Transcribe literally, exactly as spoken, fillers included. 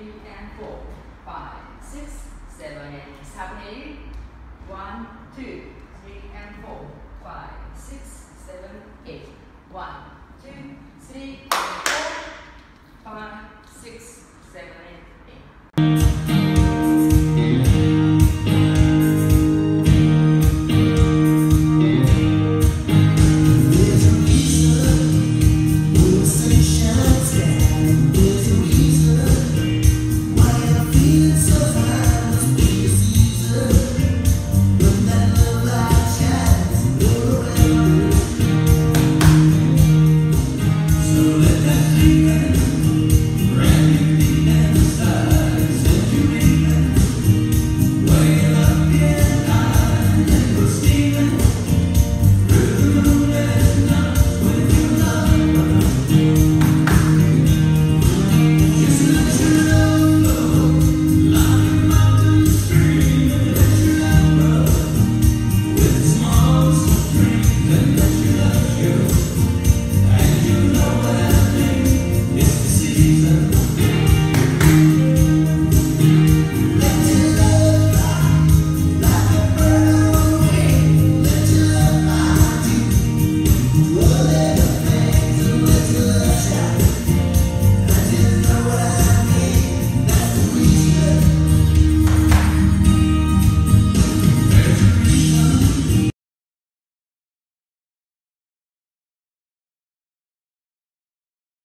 three, and four, five, six, seven, eight. Stop here. One, two, three, and four, five, six, seven, eight. One, two, three, and four, five, six, seven, eight.